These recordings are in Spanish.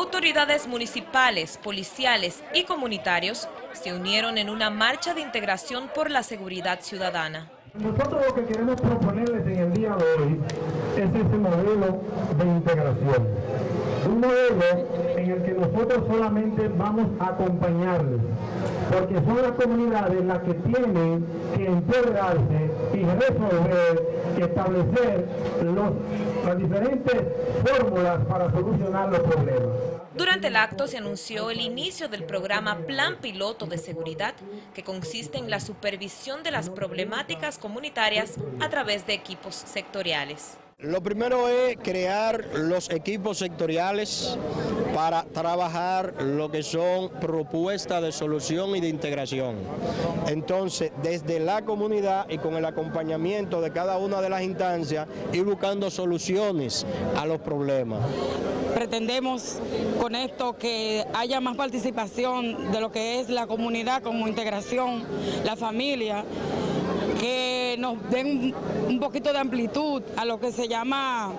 Autoridades municipales, policiales y comunitarios se unieron en una marcha de integración por la seguridad ciudadana. Nosotros lo que queremos proponerles en el día de hoy es ese modelo de integración. Un modelo en el que nosotros solamente vamos a acompañarles, porque son las comunidades las que tienen que empoderarse y resolver y establecer las diferentes fórmulas para solucionar los problemas. Durante el acto se anunció el inicio del programa Plan Piloto de Seguridad, que consiste en la supervisión de las problemáticas comunitarias a través de equipos sectoriales. Lo primero es crear los equipos sectoriales para trabajar lo que son propuestas de solución y de integración. Entonces, desde la comunidad y con el acompañamiento de cada una de las instancias, ir buscando soluciones a los problemas. Pretendemos con esto que haya más participación de lo que es la comunidad como integración, la familia, que nos den un poquito de amplitud a lo que se llama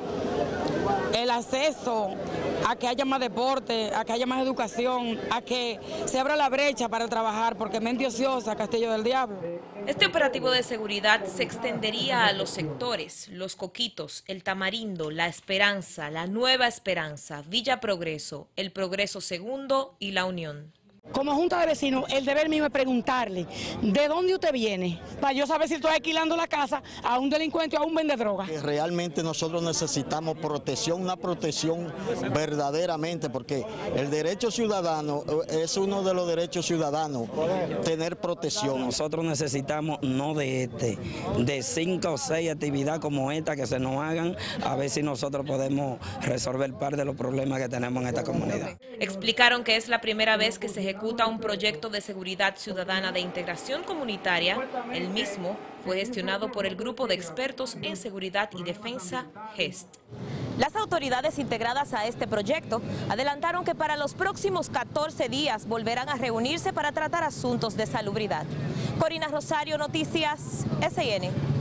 el acceso, a que haya más deporte, a que haya más educación, a que se abra la brecha para trabajar, porque mente ociosa, Castillo del Diablo. Este operativo de seguridad se extendería a los sectores Los Coquitos, El Tamarindo, La Esperanza, La Nueva Esperanza, Villa Progreso, El Progreso Segundo y La Unión. Como Junta de Vecinos, el deber mío es preguntarle, ¿de dónde usted viene? Para yo saber si estoy alquilando la casa a un delincuente o a un vendedroga. Realmente nosotros necesitamos protección, una protección verdaderamente, porque el derecho ciudadano es uno de los derechos ciudadanos, tener protección. Nosotros necesitamos, no de 5 o 6 actividades como esta que se nos hagan, a ver si nosotros podemos resolver parte de los problemas que tenemos en esta comunidad. Explicaron que es la primera vez que se ejecuta un proyecto de seguridad ciudadana de integración comunitaria. El mismo fue gestionado por el Grupo de Expertos en Seguridad y Defensa, GEST. Las autoridades integradas a este proyecto adelantaron que para los próximos 14 días volverán a reunirse para tratar asuntos de salubridad. Corina Rosario, Noticias SN.